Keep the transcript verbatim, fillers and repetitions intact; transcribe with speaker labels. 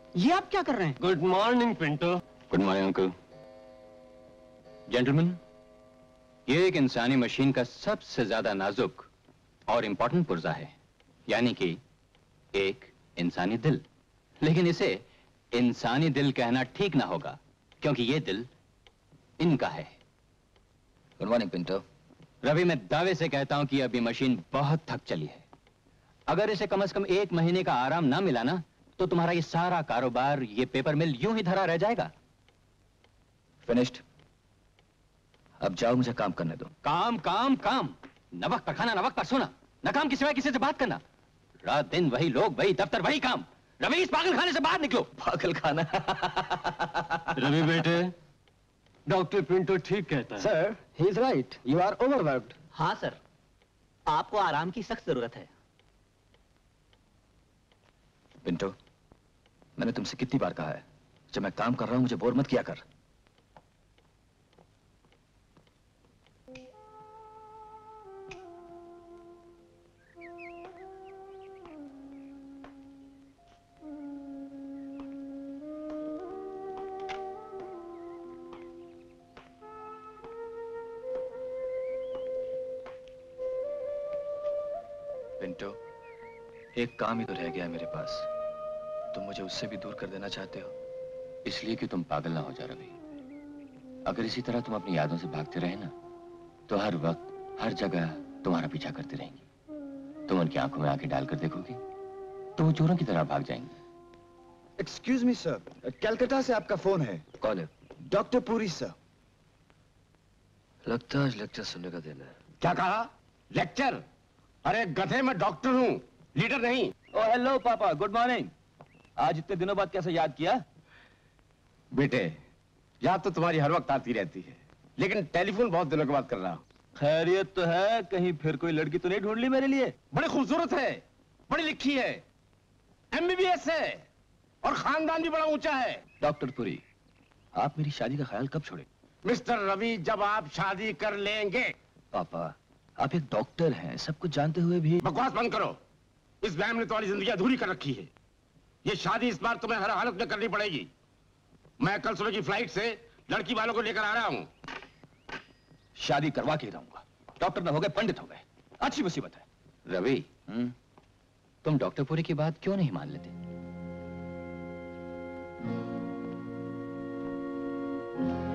Speaker 1: ये आप क्या कर रहे हैं?
Speaker 2: Good morning Pinto.
Speaker 3: Good morning uncle. Gentleman, ये एक इंसानी मशीन का सबसे ज्यादा नाजुक और इंपॉर्टेंट पुर्जा है, यानी कि एक इंसानी दिल। लेकिन इसे इंसानी दिल कहना ठीक ना होगा, क्योंकि ये दिल इनका है।
Speaker 4: Good morning Pinto.
Speaker 3: रवि, मैं दावे से कहता हूं कि अभी मशीन बहुत थक चली है। अगर इसे कम से कम एक महीने का आराम ना मिला ना, तो तुम्हारा ये सारा कारोबार, ये पेपर मिल यूं ही धरा रह जाएगा।
Speaker 4: फिनिश्ड। अब जाओ, मुझे काम करने दो।
Speaker 3: काम काम काम, नवक पर खाना नवक पर सोना, न काम के सिवाय किसी से बात करना। रात दिन वही लोग, वही दफ्तर, वही काम। रवि, इस पागल खाने से बाहर निकलो।
Speaker 4: पागल खाना?
Speaker 2: रवि बेटे, डॉक्टर पिंटो ठीक कहता है।
Speaker 1: Sir, he is right, you are overworked.
Speaker 5: हाँ सर, आपको आराम की सख्त जरूरत है।
Speaker 4: पिंटो, मैंने तुमसे कितनी बार कहा है, जब मैं काम कर रहा हूं मुझे बोर मत किया कर। पिंटो, एक काम ही तो रह गया है मेरे पास, तुम मुझे उससे भी दूर कर देना चाहते हो?
Speaker 3: इसलिए कि तुम पागल ना हो जा रवि। अगर इसी तरह तुम अपनी यादों से भागते रहे ना, तो हर वक्त हर जगह तुम्हारा पीछा करती रहेंगी। तुम उनकी आंखों में आंखें डालकर देखोगी तो वो चोरों की तरह भाग जाएंगे।
Speaker 6: एक्सक्यूज मी सर, कलकत्ता से आपका फोन है।
Speaker 4: कौन है?
Speaker 6: Doctor Puri sir.
Speaker 4: लगता है आज लेक्चर सुनने का दिन है।
Speaker 2: क्या कहा? लेक्चर? अरे गधे, मैं डॉक्टर हूँ, लीडर नहीं।
Speaker 4: ओ हेलो पापा, गुड मॉर्निंग। आज इतने दिनों बाद कैसे याद किया?
Speaker 2: बेटे, याद तो तुम्हारी हर वक्त आती रहती है, लेकिन टेलीफोन बहुत दिनों के बाद कर रहा हूँ।
Speaker 4: खैरियत तो है? कहीं फिर कोई लड़की तो नहीं ढूंढ ली मेरे लिए?
Speaker 2: बड़ी खूबसूरत है, बड़ी लिखी है, एमबीबीएस है और खानदान भी बड़ा ऊंचा है।
Speaker 4: डॉक्टर पुरी, आप मेरी शादी का ख्याल कब छोड़े?
Speaker 2: मिस्टर रवि, जब आप शादी कर लेंगे।
Speaker 4: पापा, आप एक डॉक्टर हैं, सब कुछ जानते हुए भी।
Speaker 2: बकवास बंद करो। इस वहम ने तुम्हारी जिंदगी अधूरी कर रखी है। ये शादी इस बार तुम्हें हर हालत में करनी पड़ेगी। मैं कल सुबह की फ्लाइट से लड़की वालों को लेकर आ रहा हूँ।
Speaker 4: शादी करवा के रहूंगा। डॉक्टर न हो गए, पंडित हो गए, अच्छी मुसीबत है।
Speaker 3: रवि, तुम डॉक्टर पुरी की बात क्यों नहीं मान लेते?